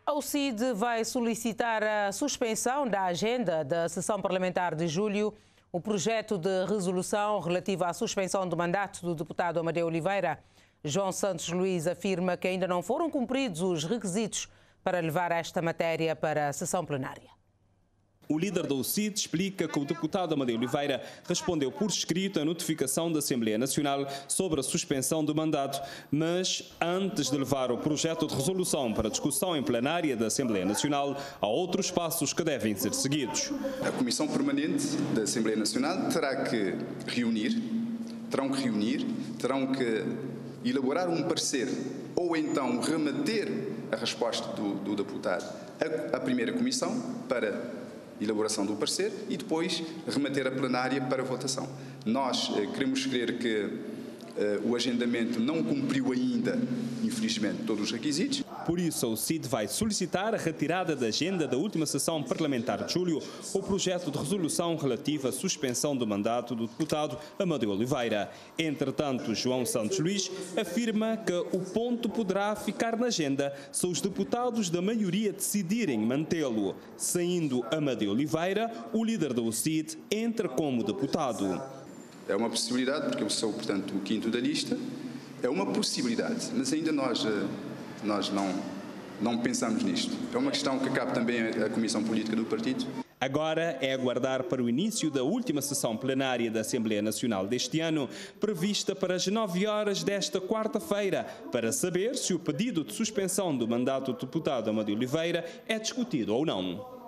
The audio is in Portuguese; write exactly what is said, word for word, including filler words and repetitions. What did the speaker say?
O C I D vai solicitar a suspensão da agenda da sessão parlamentar de julho. O projeto de resolução relativo à suspensão do mandato do deputado Amadeu Oliveira. João Santos Luís afirma que ainda não foram cumpridos os requisitos para levar esta matéria para a sessão plenária. O líder do C I D explica que o deputado Amadeu Oliveira respondeu por escrito à notificação da Assembleia Nacional sobre a suspensão do mandato, mas antes de levar o projeto de resolução para discussão em plenária da Assembleia Nacional, há outros passos que devem ser seguidos. A Comissão Permanente da Assembleia Nacional terá que reunir, terão que reunir, terão que elaborar um parecer ou então remeter a resposta do, do deputado à, à primeira comissão para elaboração do parecer e depois remeter a plenária para votação. Nós eh, queremos crer que eh, o agendamento não cumpriu ainda, infelizmente, todos os requisitos. Por isso, o C I D vai solicitar a retirada da agenda da última sessão parlamentar de julho o projeto de resolução relativo à suspensão do mandato do deputado Amadeu Oliveira. Entretanto, João Santos Luís afirma que o ponto poderá ficar na agenda se os deputados da maioria decidirem mantê-lo. Saindo Amadeu Oliveira, o líder do C I D entra como deputado. É uma possibilidade, porque eu sou, portanto, o quinto da lista. É uma possibilidade, mas ainda nós... Nós não, não pensamos nisto. É uma questão que cabe também à Comissão Política do Partido. Agora é aguardar para o início da última sessão plenária da Assembleia Nacional deste ano, prevista para as nove horas desta quarta-feira, para saber se o pedido de suspensão do mandato do deputado Amadeu Oliveira é discutido ou não.